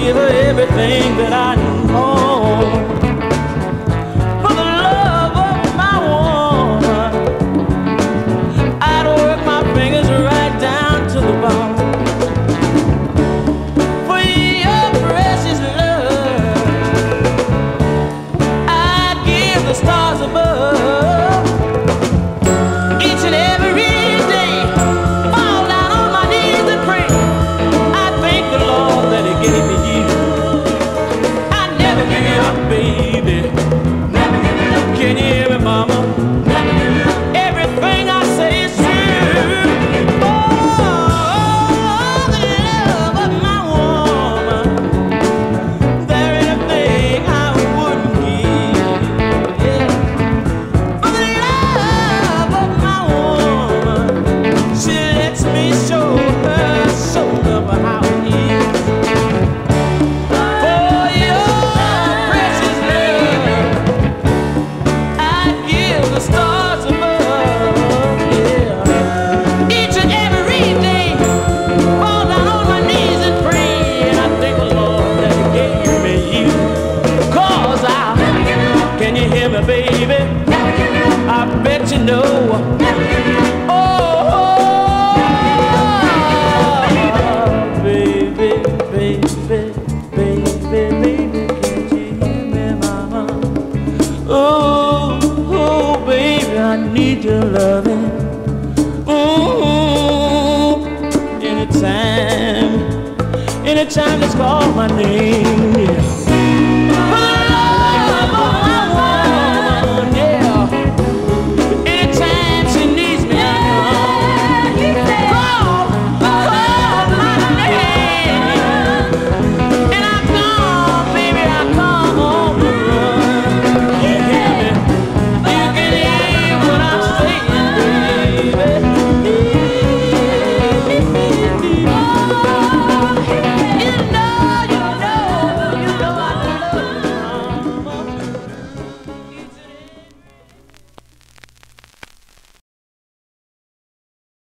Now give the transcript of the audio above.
give her everything that I own. For the love of my woman, I'd work my fingers right down to the bone. For your precious love, I'd give the stars above. Each and every day, fall down on my knees and pray. I thank the Lord that He gave me you. I never give you up, baby. Never give you up. Can you hear me, mama? Never give you up. Everything I say is true. Oh, the love of my woman, there ain't a thing I wouldn't give. Yeah. For the love of my woman, she lets me show her soul of how it is. For your precious love, I'd give the stars above. Yeah. Each and every day, fall down on my knees and pray. And I thank the Lord that He gave me you. 'Cause can you hear me, baby? I bet you know. Oh, baby, baby, baby, baby, can't you hear me, mama? Oh, baby, I need your loving. Anytime, anytime, just call my name. Yeah.